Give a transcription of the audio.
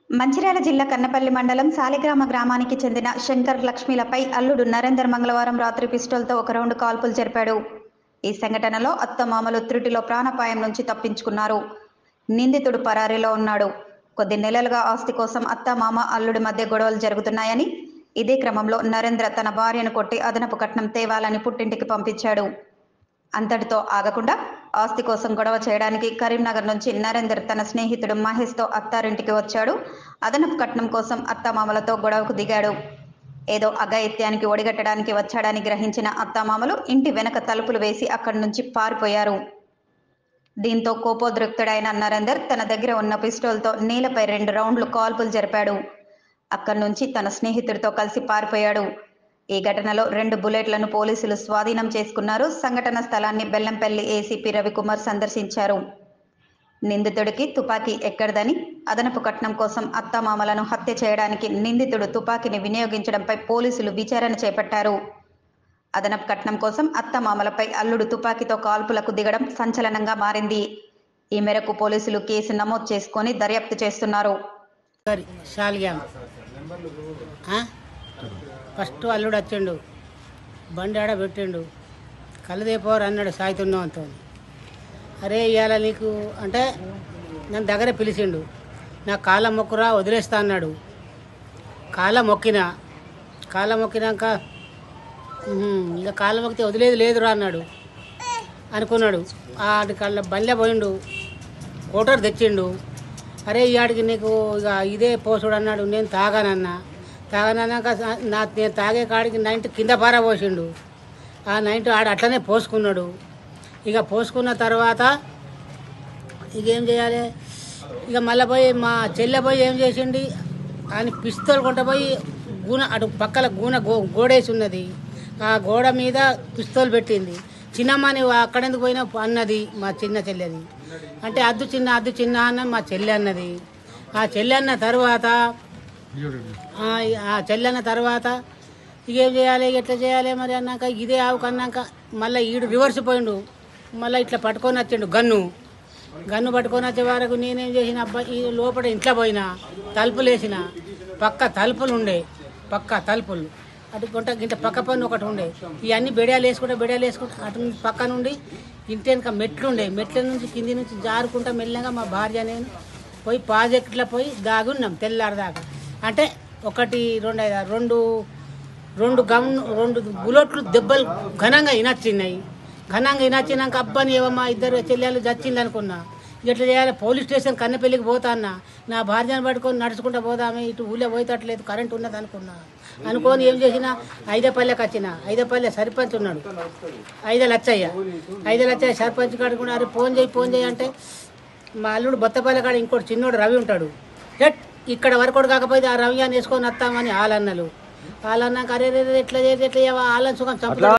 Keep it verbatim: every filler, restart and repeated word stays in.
మంచిర్యాల జిల్లా కన్నపల్లి మండలం సాలిగ్రామ గ్రామానికి చెందిన శంకర్ లక్ష్మిలపై అల్లుడు నరేందర్ మంగళవారం రాత్రి పిస్టల్తో ఒక రౌండ్ కాల్పులు జరిపాడు. ఈ సంఘటనలో అత్తమామలు త్రుటిలో ప్రాణాపాయం నుంచి తప్పించుకున్నారు. నిందితుడు పరారీలో ఉన్నాడు. కొద్ది నెలలుగా ఆస్తి కోసం అత్తమామ అల్లుడి మధ్య గొడవలు జరుగుతున్నాయని, ఇదే క్రమంలో నరేంద్ర తన భార్యను కొట్టి అదనపు కట్నం తేవాలని పుట్టింటికి పంపించాడు. అంతటితో ఆగకుండా ఆస్తి కోసం గొడవ చేయడానికి కరీంనగర్ నుంచి నరేందర్ తన స్నేహితుడు మహేష్తో అత్తారింటికి వచ్చాడు. అదనపు కట్నం కోసం అత్తామామలతో గొడవకు దిగాడు. ఏదో అఘాయిత్యానికి ఒడిగట్టడానికి వచ్చాడని గ్రహించిన అత్తామామలు ఇంటి వెనక తలుపులు వేసి అక్కడి నుంచి పారిపోయారు. దీంతో కోపోద్రిక్తుడైన నరేందర్ తన దగ్గర ఉన్న పిస్టోల్తో నేలపై రెండు రౌండ్లు కాల్పులు జరిపాడు. అక్కడి నుంచి తన స్నేహితుడితో కలిసి పారిపోయాడు. ఈ ఘటనలో రెండు బుల్లెట్లను పోలీసులు స్వాధీనం చేసుకున్నారు. సంఘటన స్థలాన్ని బెల్లంపల్లి ఏసీపీ రవికుమార్ సందర్శించారు. నిందితుడికి తుపాకీ ఎక్కడదని, అదనపు కట్నం కోసం అత్తమామలను హత్య చేయడానికి నిందితుడు తుపాకీని వినియోగించడంపై పోలీసులు విచారణ చేపట్టారు. అదనపు కట్నం కోసం అత్తమామలపై అల్లుడు తుపాకీతో కాల్పులకు దిగడం సంచలనంగా మారింది. ఈ మేరకు పోలీసులు కేసు నమోదు చేసుకొని దర్యాప్తు చేస్తున్నారు. ఫస్ట్ అల్లుడు వచ్చిండు, బండి ఆడ పెట్టిండు, కళ్ళదేపోరు అన్నాడు సాయితున్నాం అంత. అరే ఇవాళ నీకు అంటే నన్ను దగ్గర పిలిచిండు, నా కాళ్ళ మొక్కురా వదిలేస్తా అన్నాడు. కాళ్ళ మొక్కిన కాళ్ళ మొక్కినాక ఇక కాళ్ళ మొక్కితే వదిలేదు లేదురా అన్నాడు అనుకున్నాడు. ఆడి కళ్ళ బండ్లే పోయిండు, కోటర్ తెచ్చిండు. అరే ఇవాడికి నీకు ఇక ఇదే పోసుడు అన్నాడు. నేను తాగానన్నా తాగనన్నాక నా నేను తాగే కాడికి నైంట్ కింద పార పోసిండు. ఆ నైంట్ ఆడ అట్లనే పోసుకున్నాడు. ఇక పోసుకున్న తర్వాత ఇక ఏం చేయాలి, ఇక మళ్ళీ పోయి మా చెల్లె పోయి ఏం చేసిండి అని పిస్తోల్ కొంట పోయి గూన అటు పక్కల గూన గో గోడేసి ఉన్నది, ఆ గోడ మీద పిస్తోల్ పెట్టింది. చిన్నమ్మని అక్కడెందుకు పోయినా అన్నది మా చిన్న చెల్లెది. అంటే అద్దు చిన్న అద్దు చిన్న అన్న మా చెల్లె అన్నది. ఆ చెల్లె అన్న తర్వాత ఆ చెల్లెన్న తర్వాత ఇకేం చేయాలి, ఎట్లా చేయాలి మరి అన్నాక ఇదే ఆవు కన్నాక మళ్ళీ ఈడు రివర్స్ పోయిండు. మళ్ళీ ఇట్లా పట్టుకొని వచ్చిండు గన్ను గన్ను పట్టుకొని వచ్చే వరకు నేనేం చేసిన అబ్బాయి ఈ లోపల ఇంట్లో పోయినా తలుపులు వేసిన, పక్క తలుపులు ఉండే పక్క తలుపులు అటు గుంట ఇంత పక్క పన్ను ఒకటి ఉండే. ఇవన్నీ బెడియాలు వేసుకుంటా బెడియాలు వేసుకుంటా అటు పక్క నుండి ఇంటి వెనక మెట్లు ఉండే, మెట్ల నుంచి కింది నుంచి జారుకుంటా మెల్లగా మా భార్య నేను పోయి ప్రాజెక్టులో పోయి దాగున్నాం తెల్లారదాకా. అంటే ఒకటి రెండు ఐదు రెండు రెండు గమ్ రెండు బుల్లెట్లు దెబ్బలు ఘనంగా ఇనొచ్చినాయి. ఘనంగా ఇనొచ్చినాక అబ్బాని ఏవమ్మా ఇద్దరు చెల్లెలు చచ్చింది అనుకున్నా. ఇట్లా చేయాలి, పోలీస్ స్టేషన్ కన్నెపల్లికి పోతా అన్న, నా భార్యను పట్టుకొని నడుచుకుంటూ పోదామే, ఇటు ఊళ్ళో పోయేటట్లేదు కరెంట్ ఉన్నది అనుకున్నా. అనుకొని ఏం చేసిన ఐదపల్లెకి వచ్చిన. ఐదపల్లె సర్పంచ్ ఉన్నాడు, ఐదు లచ్చయ్య ఐదు లచ్చయ్య సర్పంచ్ కాడికి కూడా అరే ఫోన్ చేయి ఫోన్ చేయి అంటే మా అల్లుడు బొత్తపల్లె కాడ ఇంకోటి చిన్నోడు రవి ఉంటాడు. హెట్ ఇక్కడ వరకు కాకపోతే ఆ రవ్యాన్ని వేసుకొని వస్తామని వాళ్ళన్నలు వాళ్ళన్నాక అరే రే ఎట్లా చేసి ఎట్లా వాళ్ళని సుఖం చంపుతారు.